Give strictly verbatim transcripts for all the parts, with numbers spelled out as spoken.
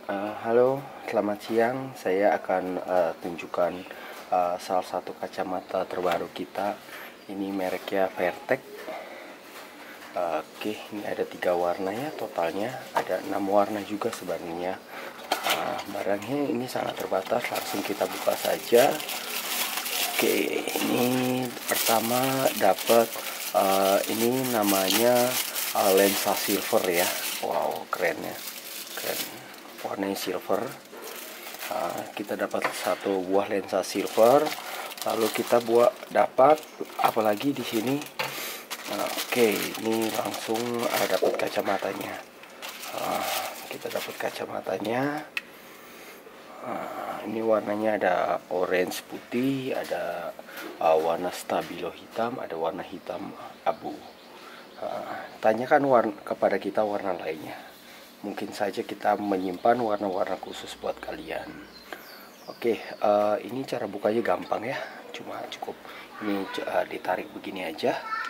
Uh, halo, selamat siang. Saya akan uh, tunjukkan uh, salah satu kacamata terbaru kita. Ini mereknya Vertec. Uh, Oke, ini ada tiga warna ya totalnya. Ada enam warna juga sebenarnya. Uh, barangnya ini sangat terbatas. Langsung kita buka saja. Oke, ini pertama dapat uh, ini namanya uh, lensa silver ya. Wow, keren ya, keren. Warnanya silver. Uh, kita dapat satu buah lensa silver. Lalu kita buat dapat apalagi di sini. Uh, Oke, ini langsung uh, dapat kacamatanya. Uh, kita dapat kacamatanya. Uh, ini warnanya ada orange putih, ada uh, warna stabilo hitam, ada warna hitam abu. Uh, tanyakan warna kepada kita warna lainnya. Mungkin saja kita menyimpan warna-warna khusus buat kalian. Oke, uh, ini cara bukanya gampang ya. Cuma cukup ini uh, ditarik begini aja.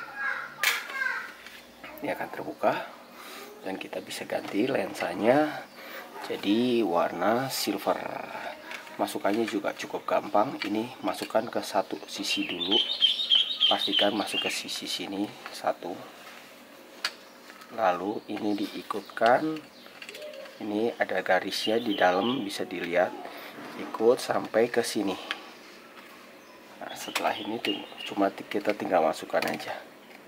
Ini akan terbuka dan kita bisa ganti lensanya jadi warna silver. Masukannya juga cukup gampang. Ini masukkan ke satu sisi dulu. Pastikan masuk ke sisi sini satu. Lalu ini diikutkan. Ini ada garisnya di dalam, bisa dilihat, ikut sampai ke sini. Nah, setelah ini tuh cuma kita tinggal masukkan aja.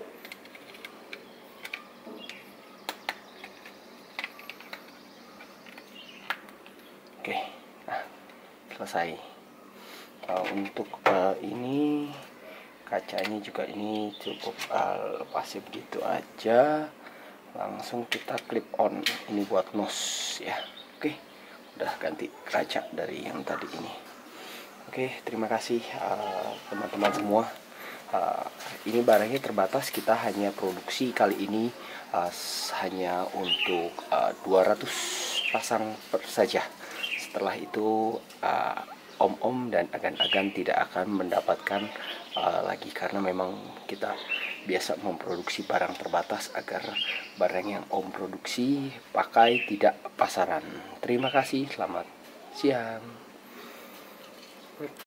Oke, nah selesai. Uh, untuk uh, ini kacanya juga ini cukup uh, lepasnya begitu aja. Langsung kita clip on. Ini buat nose ya. Oke, udah ganti kaca dari yang tadi ini. Oke, terima kasih teman-teman uh, semua. Uh, ini barangnya terbatas, kita hanya produksi kali ini uh, hanya untuk uh, dua ratus pasang per saja. Setelah itu uh, om-om dan agan-agan tidak akan mendapatkan uh, lagi, karena memang kita biasa memproduksi barang terbatas agar barang yang om produksi pakai tidak pasaran. Terima kasih, selamat siang.